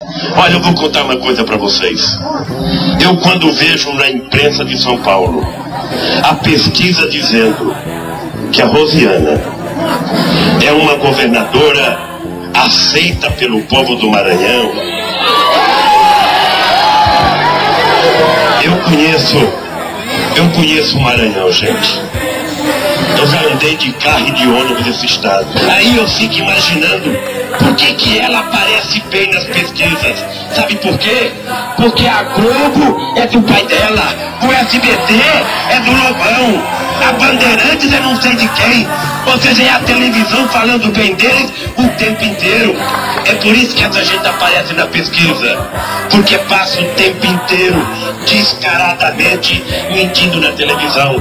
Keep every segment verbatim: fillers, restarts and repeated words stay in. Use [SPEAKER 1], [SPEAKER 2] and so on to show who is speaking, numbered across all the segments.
[SPEAKER 1] Olha, eu vou contar uma coisa para vocês. Eu, quando vejo na imprensa de São Paulo a pesquisa dizendo que a Rosiana é uma governadora aceita pelo povo do Maranhão, eu conheço, eu conheço o Maranhão, gente. Eu já andei de carro e de ônibus nesse estado. Aí eu fico imaginando por que que ela aparece bem nas pesquisas. Sabe por quê? Porque a Globo é do pai dela, o S B T é do Lobão, a Bandeirantes é não sei de quem. Ou seja, é a televisão falando bem deles o tempo inteiro. É por isso que essa gente aparece na pesquisa. Porque passa o tempo inteiro descaradamente mentindo na televisão.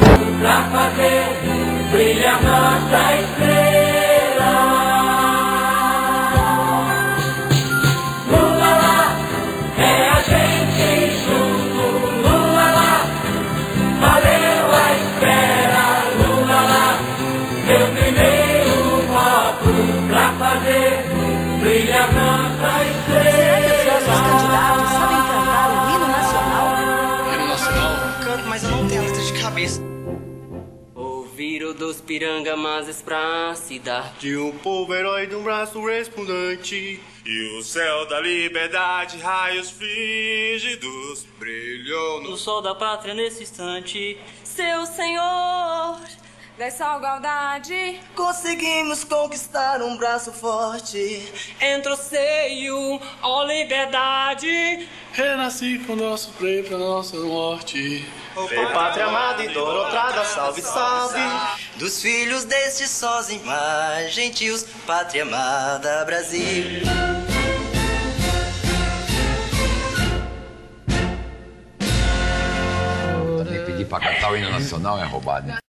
[SPEAKER 2] Brilha nossa estrela. Lula lá, é a gente junto. Lula lá, valeu a espera. Lula lá, meu primeiro voto pra fazer brilha nossa estrela.
[SPEAKER 3] Será que os nossos candidatos sabem cantar o hino nacional?
[SPEAKER 4] Hino nacional? Canto, mas eu não tenho letra de cabeça.
[SPEAKER 5] Viro dos pirangamazes pra cidade
[SPEAKER 6] de um povo herói de um braço resplandente, e o céu da liberdade, raios frígidos, brilhou no
[SPEAKER 5] o sol da pátria nesse instante. Seu Senhor
[SPEAKER 7] dessa igualdade,
[SPEAKER 4] conseguimos conquistar um braço forte.
[SPEAKER 5] entre o seio, ó liberdade,
[SPEAKER 8] renasci com nosso freio pra nossa morte.
[SPEAKER 4] Vem pátria amada e idolatrada, salve, salve, dos filhos destes sós em mais gentios, pátria amada Brasil.
[SPEAKER 9] Também pedir pra cantar o hino nacional é roubado, né?